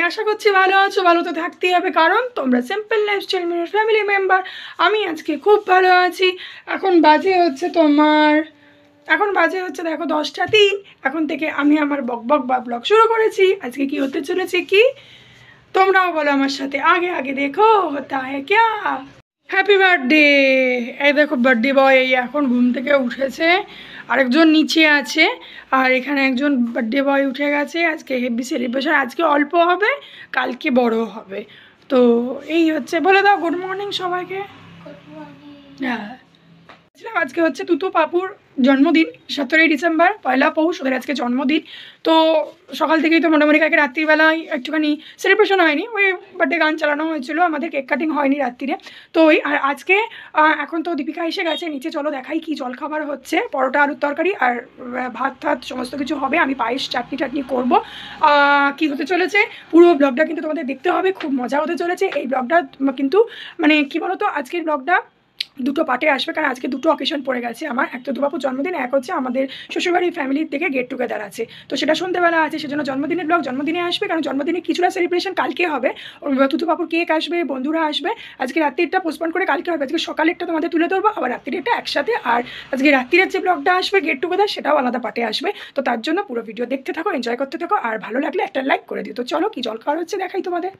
আশা করছি ভালো আছো। ভালো তো থাকতেই হবে, কারণ তোমরা সিম্পল লাইফস্টাইল মিনুর ফ্যামিলি মেম্বার। আমি আজকে খুব ভালো আছি। এখন বাজে হচ্ছে দেখো 10টা 3। এখন থেকে আমি আমার বক বা ব্লগ শুরু করেছি। আজকে কি হতে চলেছে কি তোমরাও বলো আমার সাথে। আগে আগে দেখো হতা হ্যায় ক্যা। Happy birthday. এই দেখো বার্থডে বয় এই এখন ঘুম থেকে উঠেছে, আরেকজন নিচে আছে, আর এখানে একজন বার্থডে বয় উঠে গেছে। আজকে হেভি সেলিব্রেশন, আজকে অল্প হবে, কালকে বড় হবে। তো এই হচ্ছে, বলে দাও গুড মর্নিং সবাইকে। হ্যাঁ, আজকে হচ্ছে তুতু পাপুর জন্মদিন, 17ই ডিসেম্বর, পয়লা পৌষ, ওদের আজকে জন্মদিন। তো সকাল থেকেই তো মোটামুটি কালকে রাত্রিবেলায় একটুখানি সেলিব্রেশন হয়নি, ওই বার্থডে গান চালানো হয়েছিল, আমাদের কেক কাটিং হয়নি রাত্রিরে। তো ওই আর আজকে এখন তো দীপিকা এসে গেছে নিচে, চলো দেখাই কি জলখাবার হচ্ছে। পরোটা আলুর তরকারি আর ভাত টাত সমস্ত কিছু হবে। আমি পায়েস চাটনি করবো। কি হতে চলেছে পুরো ব্লগটা কিন্তু তোমাদের দেখতে হবে, খুব মজা হতে চলেছে এই ব্লগটা। কিন্তু মানে কি বলতো, আজকের ব্লগটা দুটো পার্টে আসবে, কারণ আজকে দুটো অকেশন পড়ে গেছে আমার। এক তো দুবাপুর জন্মদিন, এক হচ্ছে আমাদের শ্বশুরবাড়ির ফ্যামিলির থেকে গেট টুগেদার আছে, তো সেটা সন্ধ্যেবেলা আছে। সেজন্য জন্মদিনের ব্লগ জন্মদিনে আসবে, কারণ জন্মদিনে কিছুটা সেলিব্রেশন কালকে হবে। তুতুবাপুর কেক আসবে, বন্ধুরা আসবে। আজকে রাত্রিটা পোস্টপন করে কালকে হবে। আজকে সকালেরটা তোমাদের তুলে ধরবো, আবার রাত্রিটা একসাথে। আর আজকে রাত্রির যে ব্লগটা আসবে গেট টুগেদার, সেটাও আলাদা পার্টে আসবে। তো তার জন্য পুরো ভিডিও দেখতে থাকো, এনজয় করতে থাকো, আর ভালো লাগলে একটা লাইক করে দিও। তো চলো কি জলখাবার হচ্ছে দেখাই তোমাদের।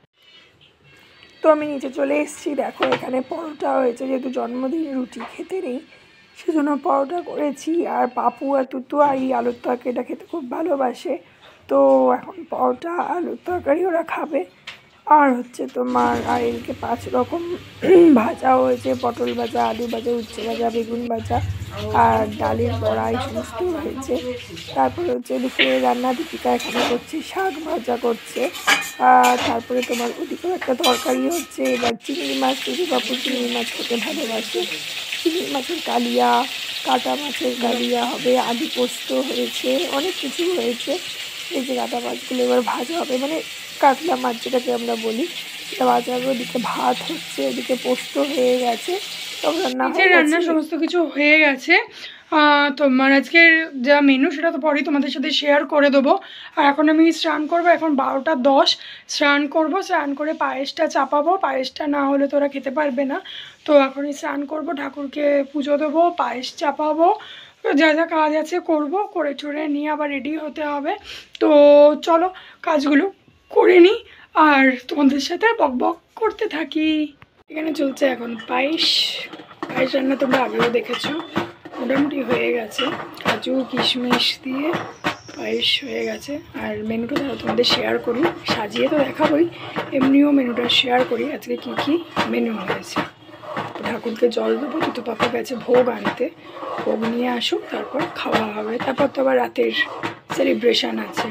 তো আমি নিচে চলে এসেছি, দেখো এখানে পরোটা হয়েছে, যেহেতু জন্মদিন রুটি খেতে নেই সেজন্য পরোটা করেছি। আর পাপু আর তুতু আর এই আলুর তরকারিটা খেতে খুব ভালোবাসে, তো এখন পরোটা আলুর তরকারি ওরা খাবে। আর হচ্ছে তোমার আর এদিকে 5 রকম ভাজা হয়েছে, পটল ভাজা, আলু ভাজা, উচ্ছে ভাজা, বেগুন ভাজা আর ডালের বড়া, এই সমস্ত হয়েছে। তারপরে হচ্ছে দুপুরে রান্না দীপিকা এখানে করছে, শাক ভাজা করছে। তারপরে তোমার ওদিকেও একটা তরকারি হচ্ছে। এবার চিংড়ি মাছ, বাপু চিংড়ি মাছ খেতে ভালোবাসে, চিংড়ি মাছের কালিয়া, কাটা মাছের কালিয়া হবে, আলু পোস্ত হয়েছে, অনেক কিছু হয়েছে। এই যে কাটা মাছগুলো এবার ভাজা হবে, মানে কাতলা মাছ যেটাকে আমরা বলি, সেটা ভাজা হবে। ওদিকে ভাত হচ্ছে, ওদিকে পোস্ত হয়ে গেছে, সব রান্না সমস্ত কিছু হয়ে গেছে। তোমার আজকের যা মেনু সেটা তো পরেই তোমাদের সাথে শেয়ার করে দেবো। আর এখন আমি স্নান করবো, এখন 12টা 10 স্নান করবো। স্নান করে পায়েসটা চাপাবো, পায়েসটা না হলে তো ওরা খেতে পারবে না। তো এখনই স্নান করবো, ঠাকুরকে পুজো দেবো, পায়েস চাপাবো, যা যা কাজ আছে করব, করে ঠরে নিয়ে আবার রেডি হতে হবে। তো চলো কাজগুলো করে নিই আর তোমাদের সাথে বক করতে থাকি। এখানে চলছে এখন পায়েস রান্না, তোমরা আগেও দেখেছো, মোটামুটি হয়ে গেছে। কাজু কিশমিশ দিয়ে পায়েস হয়ে গেছে। আর মেনুটা তারা তোমাদের শেয়ার করি, সাজিয়ে তো দেখাবোই, এমনিও মেনুটা শেয়ার করি আজকে কি কি মেনু হয়েছে। ঠাকুরকে জল দেবো, তুতু পাপা গেছে ভোগ আনতে, ভোগ নিয়ে আসুক, তারপর খাওয়া হবে। তারপর তো আবার রাতের সেলিব্রেশন আছে।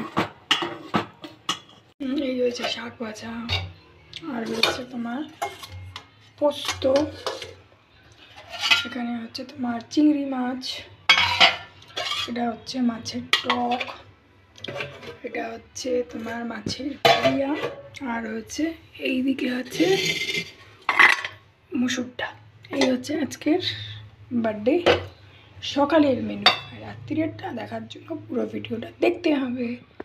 এই হয়েছে শাক ভাজা, আর হচ্ছে তোমার পোস্ত, এখানে হচ্ছে তোমার চিংড়ি মাছ, এটা হচ্ছে মাছের টক, এটা হচ্ছে তোমার মাছের কালিয়া, আর হচ্ছে এই দিকে হচ্ছে মুসুরটা। এই হচ্ছে আজকের বার্থডে সকালের মেনু। আর রাত্রিরেরটা দেখার জন্য পুরো ভিডিওটা দেখতে হবে।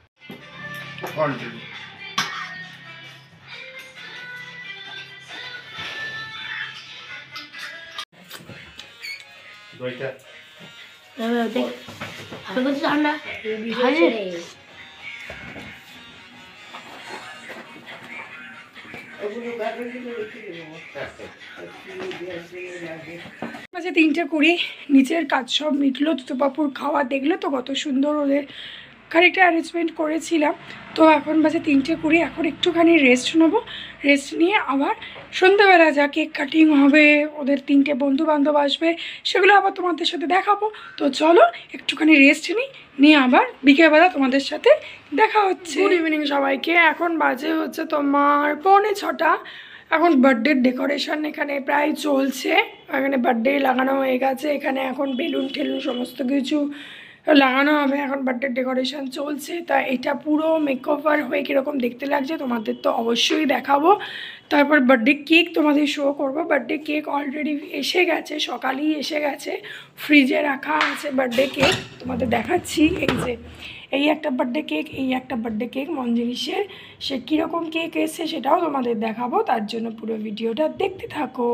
মাঝে 3:20 নিচের কাজ সব মিটলো, তুতুপাপুর খাওয়া দেখলে তো কত সুন্দর ওদের খানিকটা অ্যারেঞ্জমেন্ট করেছিলাম। তো এখন বাজে 3:20, এখন একটুখানি রেস্ট নেবো। রেস্ট নিয়ে আবার সন্ধ্যাবেলা যা কেক কাটিং হবে, ওদের 3টে বন্ধুবান্ধব আসবে, সেগুলো আবার তোমাদের সাথে দেখাবো। তো চলো একটুখানি রেস্ট নিয়ে আবার বিকেলবেলা তোমাদের সাথে দেখা হচ্ছে। গুড ইভিনিং সবাইকে। এখন বাজে হচ্ছে তোমার 5:45। এখন বার্থডের ডেকোরেশন এখানে প্রায় চলছে, এখানে বার্থডে লাগানো হয়ে গেছে। এখানে এখন বেলুন ঠেলুন সমস্ত কিছু লাগানো হবে। এখন বার্থডে ডেকোরেশন চলছে, তা এটা পুরো মেকওভার হয়ে কীরকম দেখতে লাগছে তোমাদের তো অবশ্যই দেখাবো। তারপর বার্থডে কেক তোমাদের শো করবো। বার্থডে কেক অলরেডি এসে গেছে, সকালেই এসে গেছে, ফ্রিজে রাখা আছে বার্থডে কেক। তোমাদের দেখাচ্ছি, এই যে এই একটা বার্থডে কেক, এই একটা বার্থডে কেক মন জিনিসের। সে কীরকম কেক এসছে সেটাও তোমাদের দেখাবো, তার জন্য পুরো ভিডিওটা দেখতে থাকো।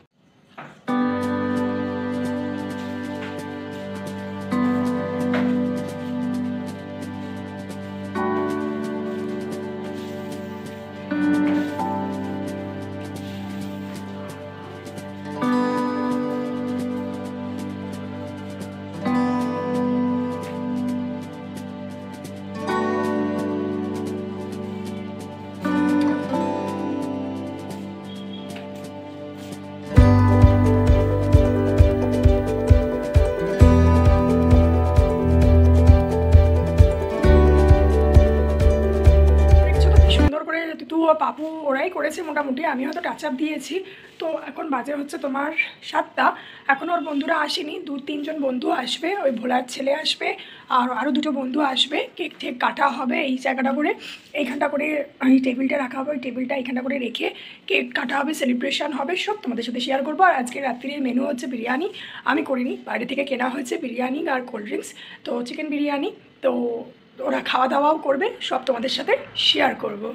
পাপু ওরাই করেছে মোটামুটি, আমি হয়তো টাচ আপ দিয়েছি। তো এখন বাজে হচ্ছে তোমার 7টা, এখন ওর বন্ধুরা আসেনি, 2-3জন বন্ধু আসবে, ওই ভোলার ছেলে আসবে আর আরও 2টো বন্ধু আসবে। কেক ঠেক কাটা হবে এই জায়গাটা করে, এইখানটা করে এই টেবিলটা রাখা হবে, ওই টেবিলটা এইখানটা করে রেখে কেক কাটা হবে, সেলিব্রেশন হবে, সব তোমাদের সাথে শেয়ার করবো। আর আজকে রাত্রির মেনু হচ্ছে বিরিয়ানি, আমি করিনি, বাইরে থেকে কেনা হয়েছে বিরিয়ানি আর কোল্ড ড্রিঙ্কস, তো চিকেন বিরিয়ানি। তো ওরা খাওয়া দাওয়াও করবে, সব তোমাদের সাথে শেয়ার করবো।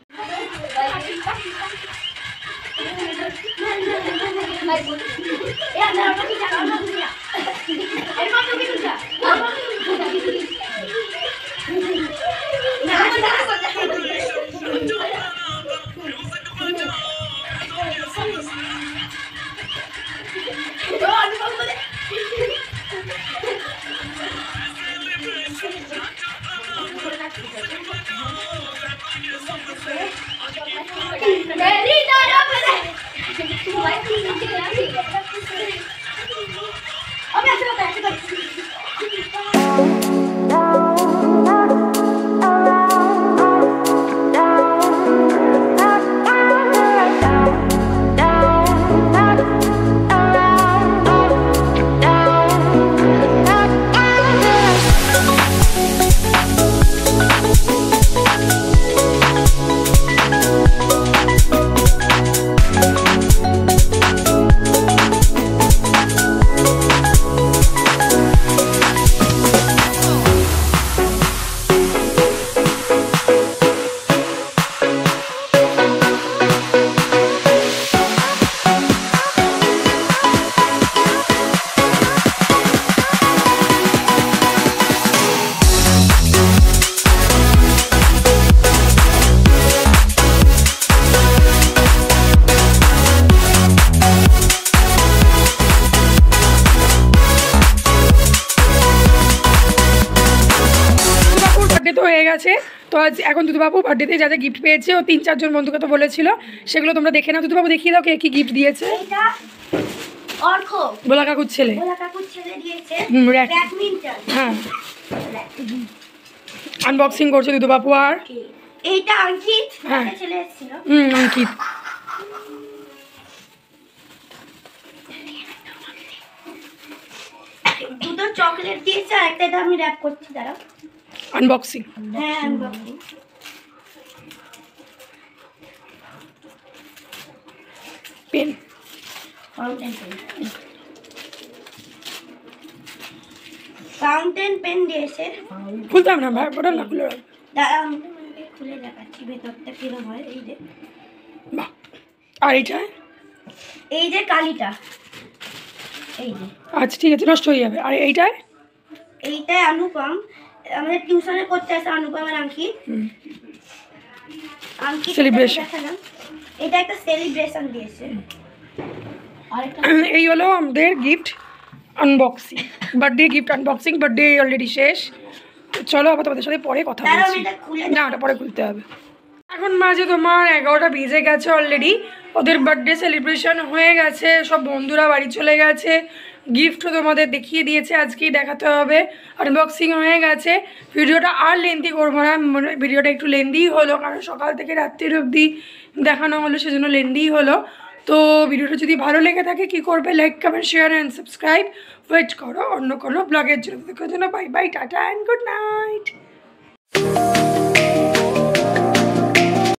তো হয়ে গেছে। তো আজ এখন দুধবাবু বার্থডেতে যা যা গিফট পেয়েছে, ও 3-4জন বন্ধুকে তো বলেছিল, সেগুলো তোমরা দেখে নাও। দুধবাবু দেখিয়ে দাও কে কি গিফট দিয়েছে। ভোলা কাকুর ছেলে হ্যাঁ আনবক্সিং করছে দুধবাবু। আর এইটা অঙ্কিত, হ্যাঁ ছেলে এসেছিল। অঙ্কিত দুটো চকলেট দিয়েছে, আর একটা আমি র‍্যাপ করছি, দাঁড়াও। আনবক্সিং, হ্যাঁ আনবক্সিং। পেন, ফাউন্টেন পেন দিয়েছে। খুলতাম না ভাই, বড় না খুলে দাঁড়াও, আমি খুলে দেখাচ্ছি ভেতরটা কিরকম হয়। এই যে, বাহ। আর এইটা, এই যে কালিটা, এই যে, আচ্ছা ঠিক আছে, নষ্ট হয়ে যাবে। আর এইটায়, এইটাই অনুপম, আমাদের টিউশনে করতে আসে অনুপমের অঙ্কিত। অঙ্কিত সেলিব্রেশন, এটা একটা সেলিব্রেশন দিয়েছে। এই হলো আমাদের gift unboxing, birthday gift unboxing. Birthday already শেষ, চলো আবার তোমাদের সাথে পরে কথা বলছি। না, ওটা পরে খুলতে হবে। এখন মাঝে তোমার 11টা বেজে গেছে অলরেডি। ওদের বার্থডে সেলিব্রেশন হয়ে গেছে, সব বন্ধুরা বাড়ি চলে গেছে, গিফটও তোমাদের দেখিয়ে দিয়েছে, আজকেই দেখাতে হবে। আনবক্সিং হয়ে গেছে। ভিডিওটা আর লেন্থি করবো না, ভিডিওটা একটু লেন্থিই হলো, কারণ সকাল থেকে রাত্রির অবধি দেখানো হলো, সেজন্য লেন্থিই হলো। তো ভিডিওটা যদি ভালো লেগে থাকে কি করবে, like comment share and subscribe. Wait করো অন্য কোনো ব্লগের জন্য। Bye bye, tata and good night.